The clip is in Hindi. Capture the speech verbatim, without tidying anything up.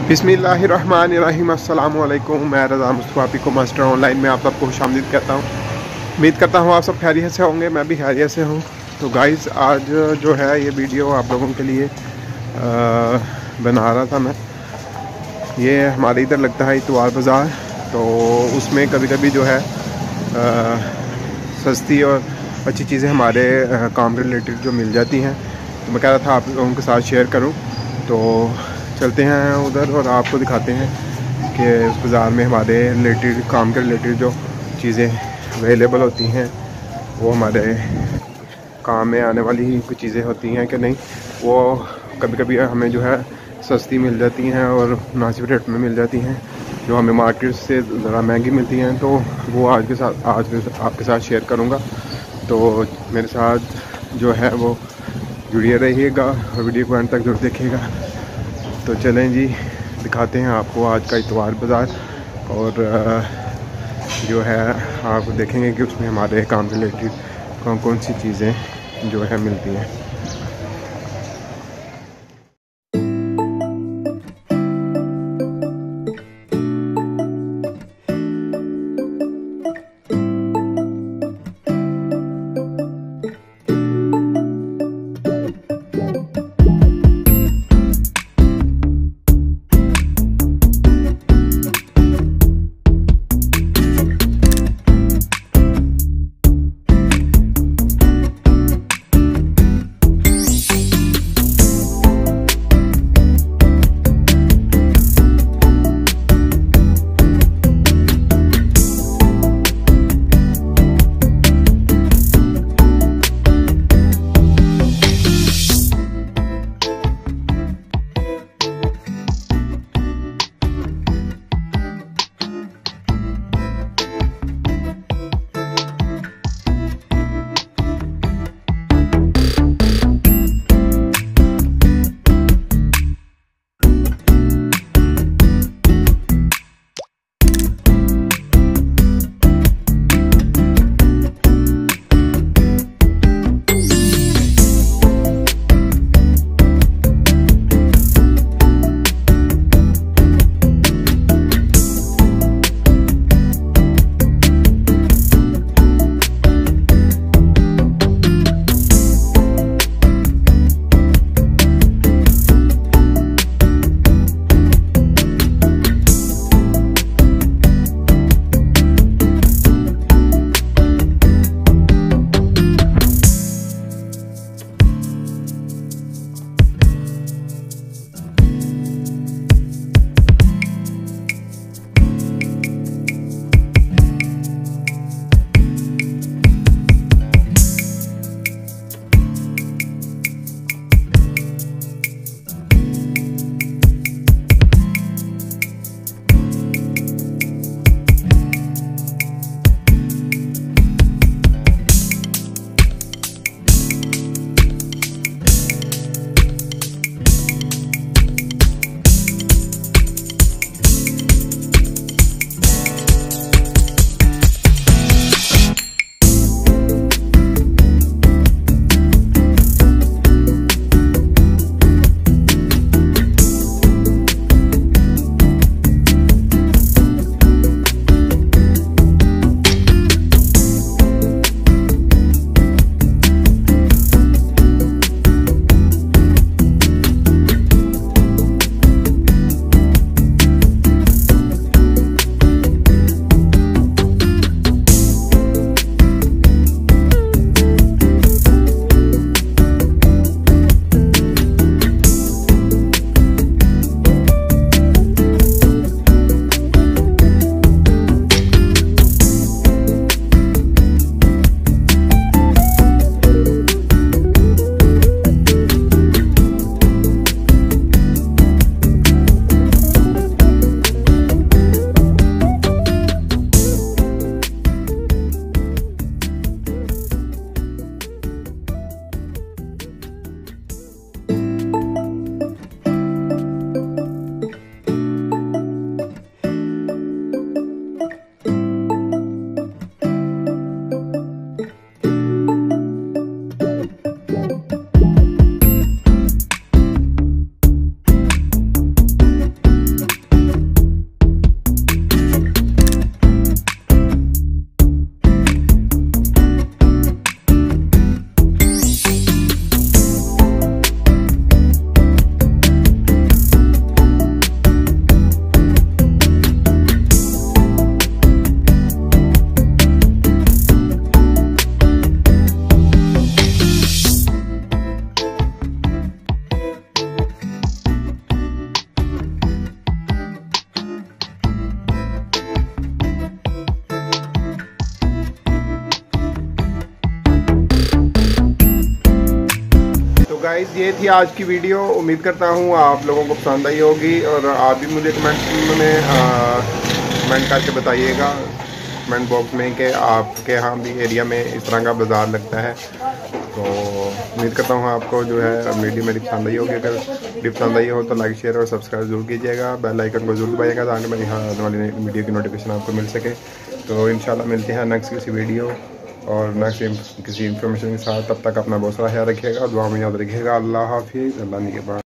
बिस्मिल्लाहिर्रहमानिर्रहीम। अस्सलामु अलैकुम। मैं रज़ा मुस्तफ़ा को मास्टर ऑनलाइन में आप सबको खुशामदीद कहता हूँ। उम्मीद करता हूँ आप सब खैरियत से होंगे, मैं भी खैरियत से हूँ। तो गाइज़, आज जो है ये वीडियो आप लोगों के लिए आ, बना रहा था मैं। ये हमारे इधर लगता है इतवार बाज़ार, तो उसमें कभी कभी जो है आ, सस्ती और अच्छी चीज़ें हमारे आ, काम के रिलेटेड जो मिल जाती हैं। तो मैं कह रहा था आप लोगों के साथ शेयर करूँ। तो चलते हैं उधर और आपको दिखाते हैं कि उस बाज़ार में हमारे रिलेटेड, काम के रिलेटेड जो चीज़ें अवेलेबल होती हैं वो हमारे काम में आने वाली ही कुछ चीज़ें होती हैं कि नहीं, वो कभी कभी हमें जो है सस्ती मिल जाती हैं और मुनासिब रेट में मिल जाती हैं, जो हमें मार्केट से ज़रा महंगी मिलती हैं। तो वो आज के साथ आज आपके साथ शेयर करूँगा। तो मेरे साथ जो है वो जुड़िए रहिएगा और वीडियो को अंत तक जरूर देखिएगा। तो चलें जी, दिखाते हैं आपको आज का इतवार बाज़ार, और जो है आप देखेंगे कि उसमें हमारे काम रिलेटेड कौन कौन सी चीज़ें जो है मिलती हैं। गाइस ये थी आज की वीडियो। उम्मीद करता हूँ आप लोगों को पसंद आई होगी और आप भी मुझे कमेंट में कमेंट करके बताइएगा कमेंट बॉक्स में कि आपके यहाँ भी एरिया में इस तरह का बाज़ार लगता है। तो उम्मीद करता हूँ आपको जो है वीडियो मेरी पसंद आई होगी। अगर वीडियो पसंद आई हो तो लाइक शेयर और सब्सक्राइब जरूर कीजिएगा, बेल आइकन को जरूर दबाइएगा ताकि मेरी आने वाली वीडियो की नोटिफिकेशन आपको मिल सके। तो इंशाल्लाह मिलते हैं नेक्स्ट किसी वीडियो और नेक्स्ट किसी इन्फॉर्मेशन के साथ। तब तक अपना बहुत सारा ख्याल रखिएगा, दुआ में याद रखिएगा। अल्लाह हाफिज़, अल्लाह निगहबान।